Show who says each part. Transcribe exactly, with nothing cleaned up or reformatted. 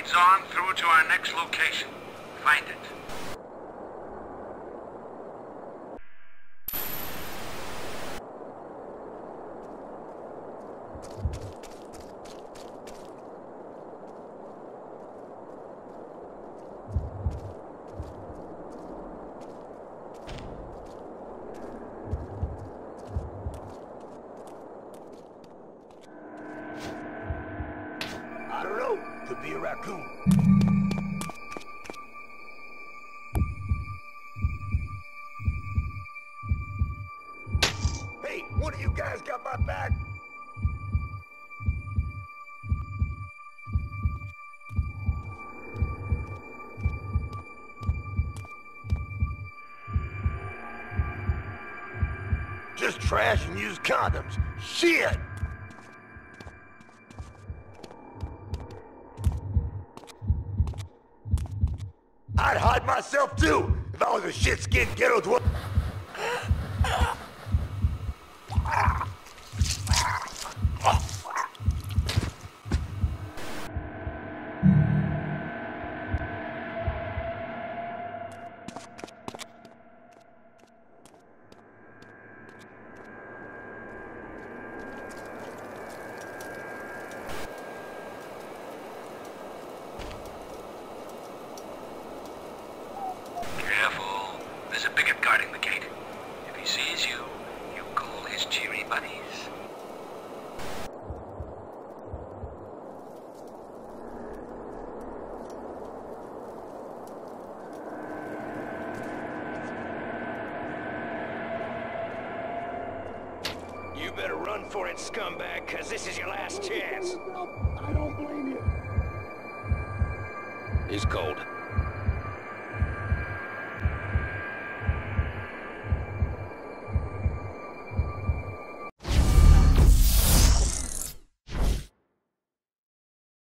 Speaker 1: leads on through to our next location. Find it.
Speaker 2: I don't know. Could be a raccoon. Hey, one of you guys got my back? Just trash and use condoms. Shit! I'd hide myself too, if I was a shit-skinned ghetto dweller.
Speaker 1: There's a bigot guarding the gate. If he sees you, you call his cheery buddies.
Speaker 2: You better run for it, scumbag, cause this is your last chance.
Speaker 3: I don't blame you.
Speaker 2: He's cold.